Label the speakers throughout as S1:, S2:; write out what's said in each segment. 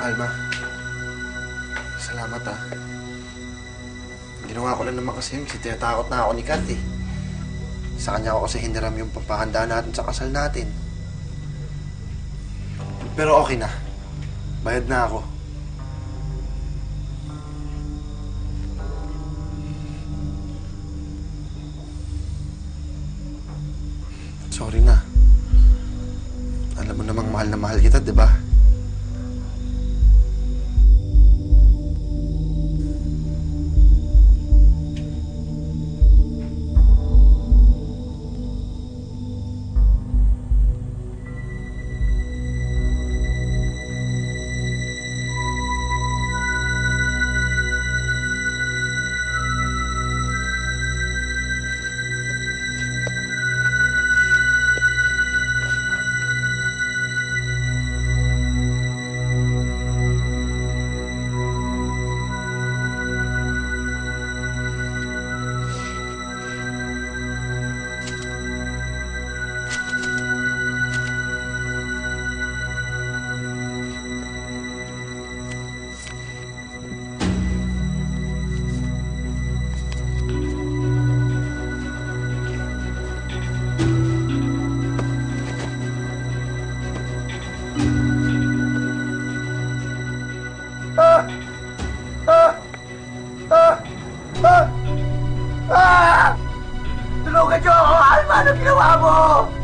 S1: Alma, salamat ah. Ginawa ko lang naman kasi kasi tinatakot na ako ni Kat eh. Sa kanya ako kasi hiniram yung pampahanda natin sa kasal natin. Pero okay na. Bayad na ako. Sorry na. Alam mo namang mahal na mahal kita, di ba?
S2: Tulungan niyo ako! Alma, ano ginawa mo?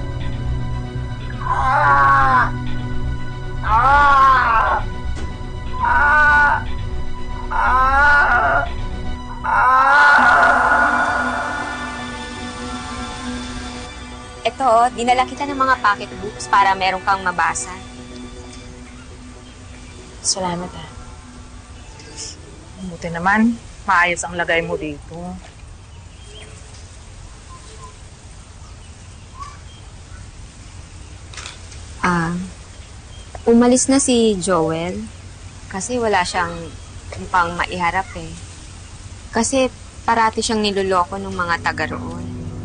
S3: Ito, dinala kita ng mga pocketbooks para meron kang mabasa.
S4: Salamat ah. Buti naman, maayos ang lagay mo dito.
S3: Umalis na si Joel kasi wala siyang pang maiharap eh. Kasi parati siyang niloloko ng mga taga roon.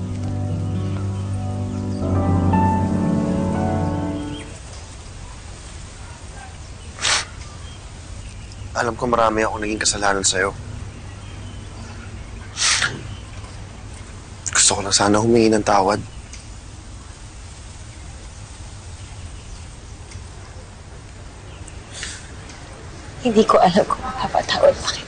S1: Alam ko marami akong naging kasalanan sa'yo. Gusto ko lang sana humingi ng tawad.
S4: Hindi ko alam kung mapapatawad pa kita.